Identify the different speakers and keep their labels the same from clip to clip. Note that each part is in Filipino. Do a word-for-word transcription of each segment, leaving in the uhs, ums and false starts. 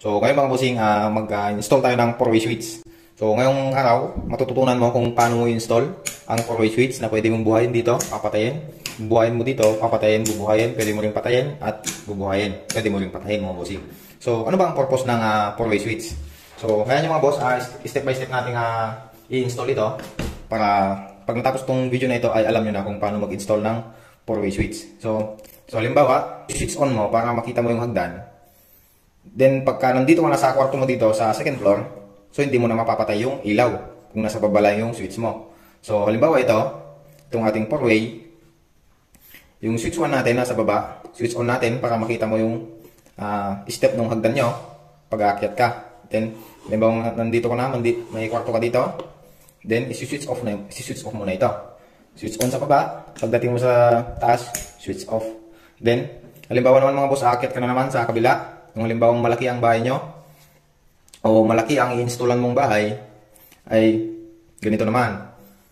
Speaker 1: So ngayon mga bossing, uh, mag-install tayo ng four way switch. So ngayong araw, matututunan mo kung paano mo install ang four way switch na pwede mong buhayin dito, papatayin. Bubuhayin mo dito, papatayin, bubuhayin, pwede mo rin patayin at bubuhayin. Pwede mo rin patayin mga bossing. So ano ba ang purpose ng uh, four way switch? So kaya nyo mga boss, uh, step by step natin uh, i-install ito para pag natapos tong video na ito ay alam nyo na kung paano mag-install ng four way switch. So, so halimbawa, switch on mo para makita mo yung hagdan. Then pagka nandito ka na sa kwarto mo dito sa second floor, so hindi mo na mapapatay yung ilaw kung nasa baba lang yung switch mo. So halimbawa ito, itong ating four way, yung switch one natin nasa baba, switch on natin para makita mo yung uh, step ng hagdan nyo pag aakyat ka. Then, halimbawa nandito ka na, may kwarto ka dito, then isi-switch off na, isi-switch off mo na ito. Switch on sa baba, pagdating mo sa taas, switch off. Then, halimbawa naman mga boss, aakyat ka na naman sa kabila. Kung halimbawa malaki ang bahay nyo, o malaki ang i-installan mong bahay, ay ganito naman.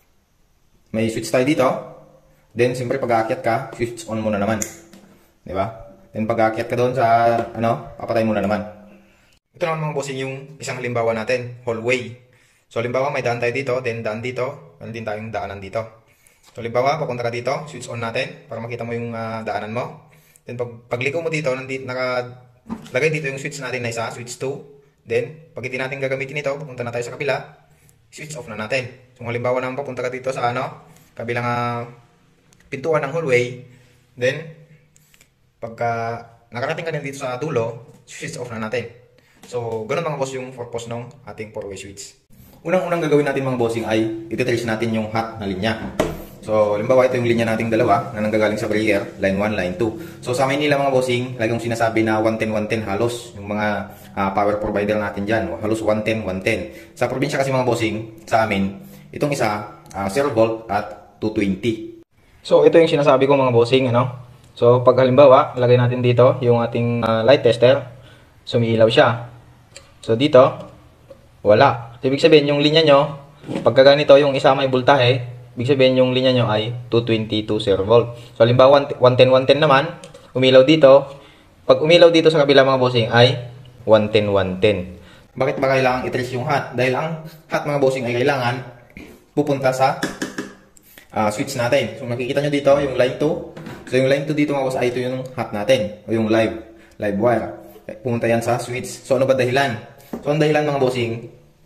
Speaker 1: May switch tayo dito. Then, siyempre pag aakyat ka, switch on mo na naman. Diba? Then, pag aakyat ka doon sa, ano, papatay mo na naman. Ito naman mga bossing yung isang halimbawa natin, hallway. So, halimbawa may daan tayo dito, then daan dito, meron din tayong daanan dito. So, halimbawa, papunta ka dito, switch on natin para makita mo yung uh, daanan mo. Then, pag pagliko mo dito, nandito, nakalagay dito yung switch natin na isa, switch two. Then, pag hindi natin gagamitin ito, papunta na tayo sa kabila, switch off na natin. So, halimbawa naman papunta ka dito sa ano, kabilang uh, pintuan ng hallway. Then, pagka nakarating ka na dito sa dulo, switch off na natin. So, ganun mga boss yung purpose ng ating four way switch. Unang-unang gagawin natin mga bossing ay ititrace natin yung hot na linya. So, halimbawa ito yung linya nating dalawa na nanggagaling sa breaker, line one, line two. So, sa Maynila mga bossing, laging sinasabi na one ten one ten halos yung mga uh, power provider natin dyan. Halos one ten one ten. Sa probinsya kasi mga bossing, sa amin, itong isa, uh, zero volt at two twenty. So, ito yung sinasabi ko mga bossing, ano? So, pag halimbawa, lagay natin dito yung ating uh, light tester, sumiilaw siya. So, dito, wala. So, ibig sabihin, yung linya nyo, pagka ganito, yung isa may voltahe, ibig sabihin, yung linya nyo ay two twenty to zero volt. So, halimbawa, one ten one ten naman, umilaw dito. Pag umilaw dito sa kabila mga bossing ay one ten one ten. Bakit ba kailangan i-trace yung hot? Dahil ang hot mga bossing ay kailangan pupunta sa uh, switch natin. So, nakikita nyo dito, yung line two. So, yung line two dito mga boss ay ito yung hot natin, o yung live, live wire. Pumunta yan sa switch. So, ano ba dahilan? So, ang dahilan mga bossing,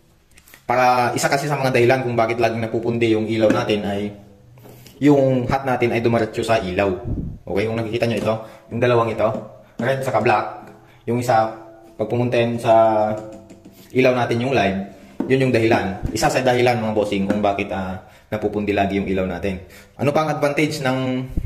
Speaker 1: para isa kasi sa mga dahilan kung bakit laging napupundi yung ilaw natin ay yung hot natin ay dumiretso sa ilaw. Okay, kung nakikita nyo ito, yung dalawang ito, red saka black, yung isa, pag pumunta yan sa ilaw natin yung live, yun yung dahilan. Isa sa dahilan mga bossing kung bakit uh, napupundi lagi yung ilaw natin. Ano pa ang advantage ng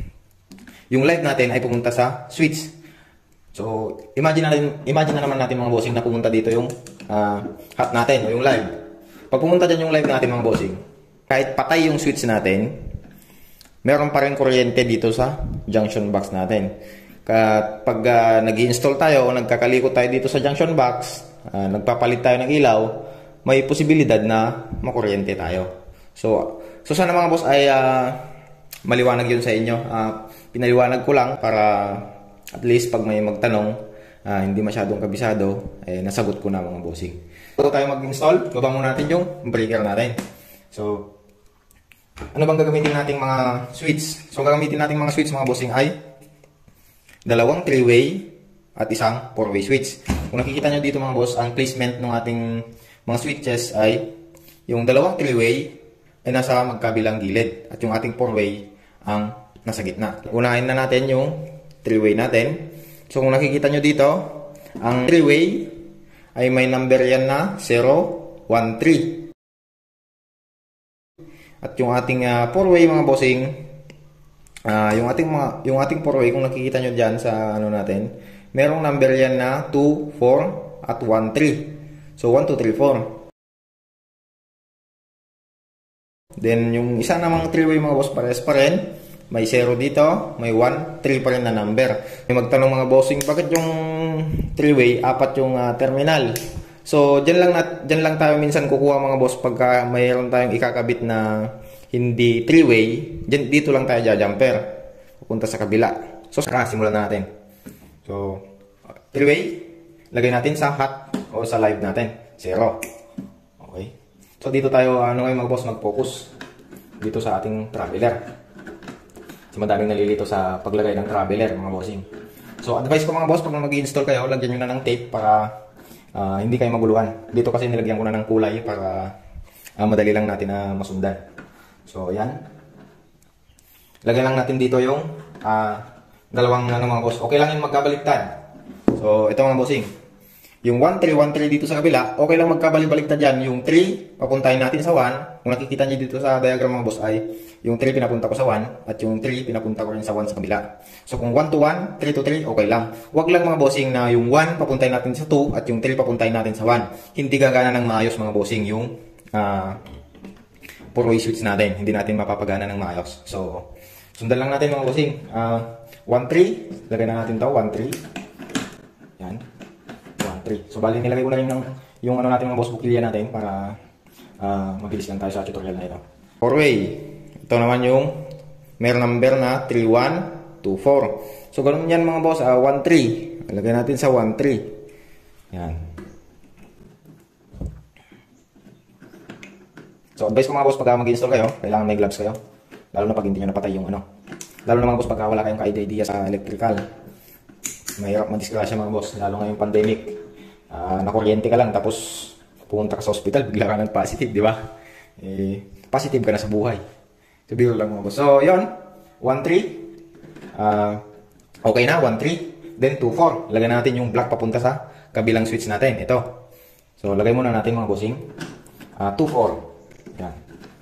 Speaker 1: yung live natin ay pumunta sa switch? So, imagine na, imagine na naman natin mga bossing na pumunta dito yung uh, hot natin o yung live. Pag pumunta dyan yung live natin mga bossing, kahit patay yung switch natin, meron pa rin kuryente dito sa junction box natin. Kapag uh, nag-install tayo o nagkakalikot tayo dito sa junction box, uh, nagpapalit tayo ng ilaw, may posibilidad na makuryente tayo. So, so sana mga boss ay uh, maliwanag yun sa inyo. Uh, pinaliwanag ko lang para at least pag may magtanong, uh, hindi masyadong kabisado, eh, nasagot ko na mga bossing. Bago tayo mag-install, baba muna natin yung breaker natin. So, ano bang gagamitin nating mga switch? So, gagamitin nating mga switch mga bossing ay dalawang three way at isang four way switch. Kung nakikita nyo dito mga boss, ang placement ng ating mga switches ay yung dalawang three way ay nasa magkabilang gilid at yung ating four way ang nasa gitna. Unahin na natin yung three way natin. So, kung nakikita nyo dito, ang three way ay may number yan na zero one three. At yung ating uh, four way mga bossing, uh, yung ating mga, yung ating four way, kung nakikita nyo dyan sa ano natin, merong number yan na two, four at one three. So, one, two, three, four. Then, yung isa namang three way mga boss, pares pa rin. May zero dito, may one, three pa rin na number. May magtanong mga bossing, bakit yung three way, apat yung uh, terminal? So, dyan lang, nat, dyan lang tayo minsan kukuha mga boss pagka mayroon tayong ikakabit na hindi three way, dyan, dito lang tayo jajumper. Pupunta sa kabila. So, saka simulan na natin. So, three way, lagay natin sa hot o sa live natin, zero. Okay. So dito tayo, ano ngayon mga boss, mag-focus dito sa ating traveler. Kasi madaming nalilito sa paglagay ng traveler mga bossing. So advice ko mga boss, pag mag-i-install kayo, lagyan nyo na ng tape para uh, hindi kayo maguluhan. Dito kasi nilagyan ko na ng kulay para uh, madali lang natin na masundan. So yan. Lagyan lang natin dito yung uh, dalawang ano mga boss. Okay lang yung magkabaliktad. So ito mga bossing. Yung one three, one three dito sa kabila, okay lang magkabalik-baliktad dyan. Yung three, papuntahin natin sa one. Kung nakikita nyo dito sa diagram mga boss ay, yung three pinapunta ko sa one, at yung three pinapunta ko rin sa one sa kabila. So kung one to one, three to three, okay lang. Huwag lang mga bossing na yung one papuntahin natin sa two, at yung three papuntahin natin sa one. Hindi gagana ng maayos mga bossing yung uh, four-way switch natin. Hindi natin mapapagana ng maayos. So, sundan lang natin mga bossing. Uh, one three, lagay na natin to, one three. Yan. So bali nilagay ko na rin ng, yung ano natin mga boss bukilya natin para uh, mabilis lang tayo sa tutorial na ito. four way. Ito naman yung meron number na three one two four. So ganun yan mga boss, uh, one three. Lagay natin sa one three. Yan. So advice ko mga boss, pag mag-install kayo, kailangan may gloves kayo. Lalo na pag hindi nyo napatay yung ano. Lalo na mga boss pag wala kayong ka-idea sa electrical. Mahirap madisgrasya mga boss, lalo ngayong pandemic. Uh, nakuryente ka lang tapos pumunta ka sa hospital, bigla ka ng positive, di ba? Eh, positive ka na sa buhay. So, biro lang mga boss. So, yun. one three. Uh, okay na, one three. Then, two four. Lagyan natin yung black papunta sa kabilang switch natin. Ito. So, lagay muna natin mga bossing. Uh, two four. Yan.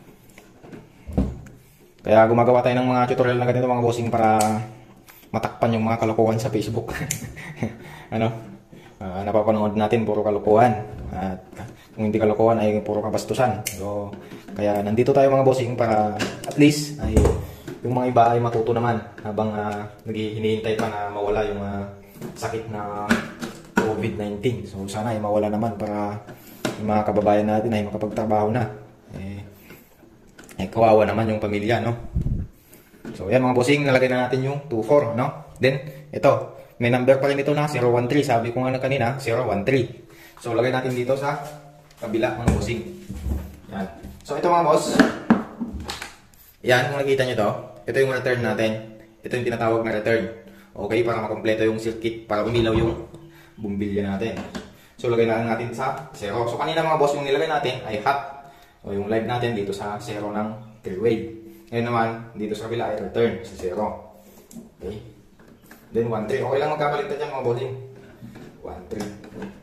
Speaker 1: Kaya gumagawa tayo ng mga tutorial na ganito mga bossing para matakpan yung mga kalokohan sa Facebook. Ano? Uh, napapanood natin puro kalokohan. At kung hindi kalokohan ay puro kabastusan. So, kaya nandito tayo mga bossing para at least ay yung mga iba ay matuto naman habang uh, naghihinihintay pa na mawala yung uh, sakit na COVID nineteen. So, sana ay mawala naman para yung mga kababayan natin ay makapagtrabaho na. Eh, eh kawawa naman yung pamilya, no? So, yan mga bossing, nalagay na natin yung two four, no? Then, ito, may number pa rin ito na zero one three. Sabi ko nga na kanina, zero one three. So, lagay natin dito sa kabila mga bossing. Yan. So, ito mga boss. Yan, kung nakita nyo to, ito yung return natin. Ito yung tinatawag na return. Okay, para makompleto yung circuit, para umilaw yung bumbilya natin. So, lagay na natin sa zero. So, kanina mga boss, yung nilagay natin ay hot. O, yung live natin dito sa zero ng three way. Ngayon naman, dito sa kabila ay return sa zero. Okay. Then one three. Okay lang magkabaliktad yan mga bossing. one three.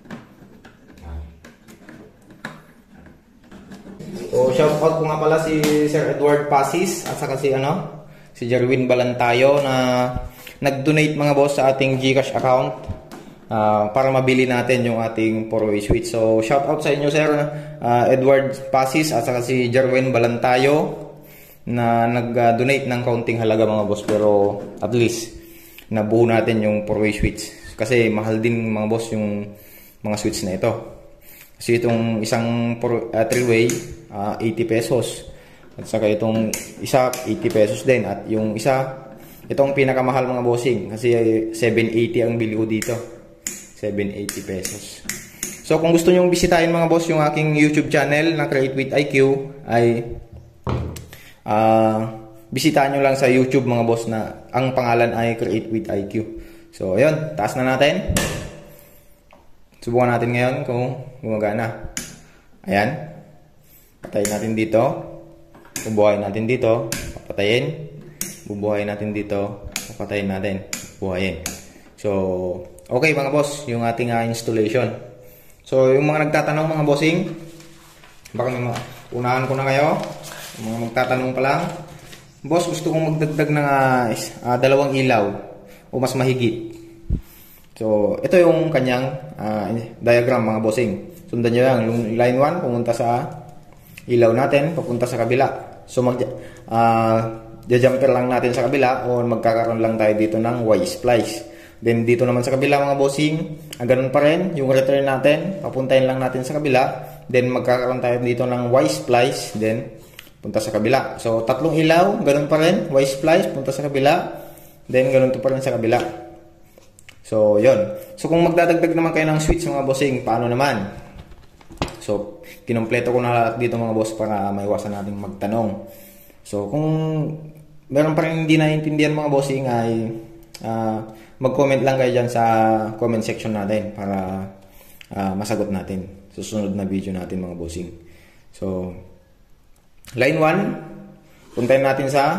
Speaker 1: So, shout out ko nga pala si Sir Edward Pasis at saka si ano, si Jerwin Balantayo na nag-donate mga boss sa ating GCash account uh, para mabili natin yung ating four-way switch. So, shout out sa inyo Sir uh, Edward Pasis at saka si Jerwin Balantayo na nag-donate ng kaunting halaga mga boss, pero at least nabuo natin yung four-way switch. Kasi mahal din mga boss yung mga switch na ito. Kasi itong isang uh, three-way, uh, eighty pesos. At saka itong isa, eighty pesos din. At yung isa, itong pinakamahal mga bossing. Kasi seven eighty ang bili ko dito. seven eighty pesos. So kung gusto nyong bisitahin mga boss yung aking YouTube channel na Create with I Q, ay uh, bisitahin nyo lang sa YouTube mga boss na ang pangalan ay Create with I Q. So, ayun. Taas na natin. Subukan natin ngayon kung gumagana. Ayan. Patayin natin dito. Bubuhayin natin dito. Papatayin. Bubuhayin natin dito. Papatayin natin. Bubuhayin. So, okay mga boss. Yung ating uh, installation. So, yung mga nagtatanong mga bossing, baka may mga unahan ko na kayo. Yung mga magtatanong pa lang, boss, gusto kong magdagdag ng uh, uh, dalawang ilaw o mas mahigit. So, ito yung kanyang uh, diagram mga bossing. Sundan nyo lang. Yung line one, pumunta sa ilaw natin, papunta sa kabila. So, mag, uh, jumper lang natin sa kabila o magkakaroon lang tayo dito ng Y-splice. Then, dito naman sa kabila mga bossing, ah, ganun pa rin. Yung return natin, papuntahin lang natin sa kabila. Then, magkakaroon tayo dito ng Y-splice. Then, punta sa kabila. So, tatlong ilaw, ganun pa rin. Y-splice, punta sa kabila. Then, ganun to pa rin sa kabila. So, yon. So, kung magdadagdag naman kayo ng switch mga bossing, paano naman? So, kinumpleto ko na lahat dito mga boss para maiwasan natin magtanong. So, kung meron pa rin hindi naiintindihan mga bossing ay uh, mag-comment lang kayo dyan sa comment section natin para uh, masagot natin susunod na video natin mga bossing. So, line one, puntahin natin sa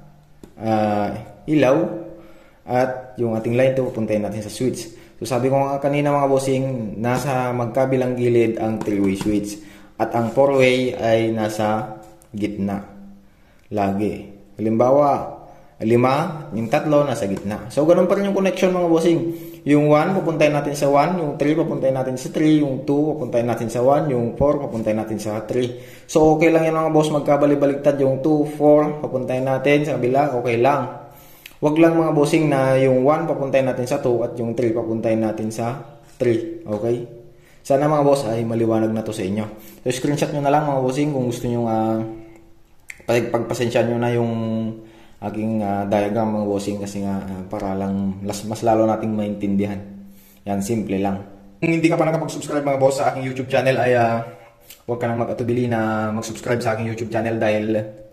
Speaker 1: uh, ilaw. At yung ating line two, puntahin natin sa switch. So sabi ko nga kanina mga bossing, nasa magkabilang gilid ang three-way switch. At ang four-way ay nasa gitna. Lagi. Halimbawa, lima, yung tatlo nasa gitna. So ganun pa rin yung connection mga bossing. Yung one, pupuntahin natin sa one. Yung three, pupuntahin natin sa three. Yung two, pupuntahin natin sa one. Yung four, pupuntahin natin sa three. So okay lang yan mga boss, magkabalibaligtad yung two, four, pupuntahin natin sa kabila, okay lang. Wag lang mga bossing na yung one papuntahin natin sa two at yung three papuntahin natin sa three. Okay? Sana mga boss ay maliwanag na to sa inyo. So screenshot nyo na lang mga bossing kung gusto nyo uh, pagpasensya nyo na yung aking uh, diagram mga bossing kasi nga uh, para lang mas, mas lalo nating maintindihan. Yan, simple lang. Kung hindi ka pa nakapag-subscribe mga boss sa aking YouTube channel ay uh, huwag ka nang mag-atubili na mag-subscribe sa aking YouTube channel dahil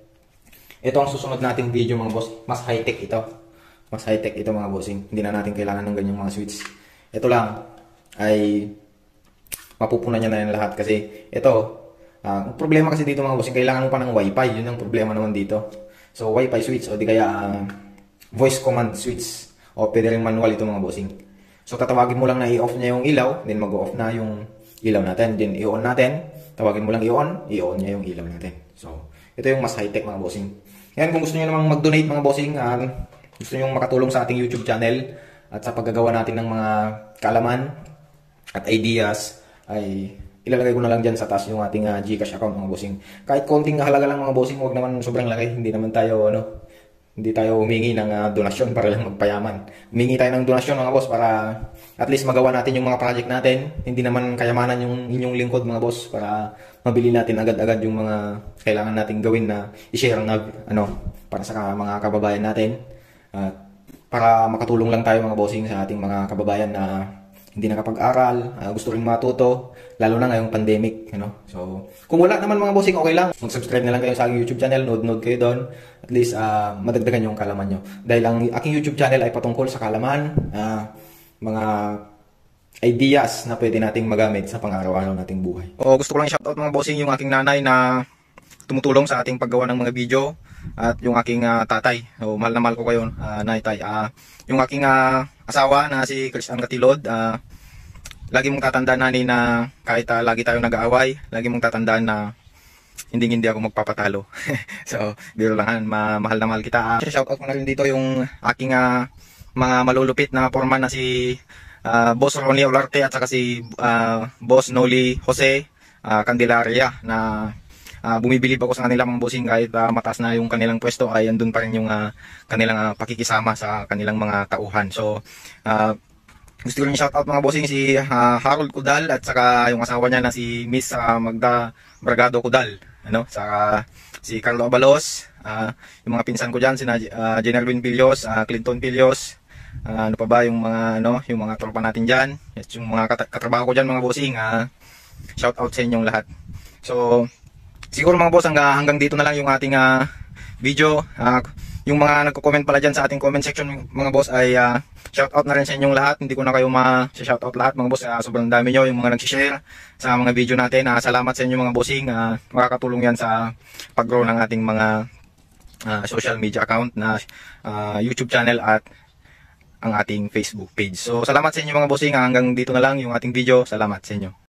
Speaker 1: ito ang susunod nating video mga boss. Mas high-tech ito. Mas high-tech ito mga bossing. Hindi na natin kailangan ng ganyang mga switch. Ito lang ay mapupunan niya na yan lahat. Kasi ito, uh, problema kasi dito mga bossing, kailangan mo pa ng wifi. Yun ang problema naman dito. So wifi switch o di kaya uh, voice command switch. O pwede rin manual ito mga bossing. So tatawagin mo lang na i-off niya yung ilaw. Then mag-off na yung ilaw natin. Then i-on natin. Tawagin mo lang i-on. I-on niya yung ilaw natin. So ito yung mas high-tech mga bossing. Yan, kung gusto niyo namang mag-donate mga bossing, uh, gusto niyo makatulong sa ating YouTube channel at sa paggagawa natin ng mga kaalaman at ideas, ay ilalagay ko na lang dyan sa taas yung ating uh, GCash account mga bossing. Kahit konting halaga lang mga bossing, huwag naman sobrang laki. Hindi naman tayo, ano, hindi tayo humingi ng uh, donasyon para lang magpayaman. Humingi tayo ng donasyon mga boss para at least magawa natin yung mga project natin. Hindi naman kayamanan yung inyong lingkod mga boss para mabili natin agad-agad yung mga kailangan natin gawin na i-share na ano para sa mga kababayan natin. At uh, para makatulong lang tayo mga bossing sa ating mga kababayan na hindi nakapag-aral, uh, gusto rin matuto, lalo na ngayong pandemic, you know? So, kung wala naman mga bossing, okay lang. Mag-subscribe na lang kayo sa aking YouTube channel, nod-nod kayo doon. At least, uh, madagdagan yung kalaman nyo. Dahil ang aking YouTube channel ay patungkol sa kalaman, uh, mga ideas na pwede nating magamit sa pang-araw-araw nating buhay. O, gusto ko lang i-shoutout mga bossing yung aking nanay na tumutulong sa ating paggawa ng mga video at yung aking uh, tatay. So, mahal na mahal ko kayo, uh, naitay. Uh, yung aking uh, asawa na si Christian Gatilod, uh, lagi mong tatandaan nani na kahit uh, lagi tayo nag-aaway, lagi mong tatandaan na hindi hindi ako magpapatalo. So, biro lang, ma mahal na mahal kita. Uh, shoutout ko na rin dito yung aking uh, mga malulupit na foreman na si uh, Boss Ronnie Olarte at saka si uh, Boss Noli Jose uh, Candelaria na Uh, bumibilib ako sa kanila mga bossing kahit uh, mataas na yung kanilang pwesto ay andun pa rin yung uh, kanilang uh, pakikisama sa kanilang mga tauhan. So uh, gusto ko rin shoutout mga bossing si uh, Harold Cudal at saka yung asawa niya na si Miss uh, Magda Bragado Cudal, ano, saka si Carlo Abalos, uh, yung mga pinsan ko diyan sina uh, Generalwin Pillos, uh, Clinton Pillos, uh, ano pa ba yung mga ano, yung mga tropa natin diyan, yung mga kat katrabaho ko diyan mga bossing, uh, shoutout sa inyong lahat. So siguro mga boss, hanggang, hanggang dito na lang yung ating uh, video. Uh, yung mga nagko-comment pala dyan sa ating comment section mga boss ay uh, shoutout na rin sa inyong lahat. Hindi ko na kayo ma-shoutout lahat mga boss. Uh, sobrang dami nyo yung mga nag-share sa mga video natin. Uh, salamat sa inyo mga bossing. Uh, makakatulong yan sa pag-grow ng ating mga uh, social media account na uh, YouTube channel at ang ating Facebook page. So salamat sa inyo mga bossing. Uh, hanggang dito na lang yung ating video. Salamat sa inyo.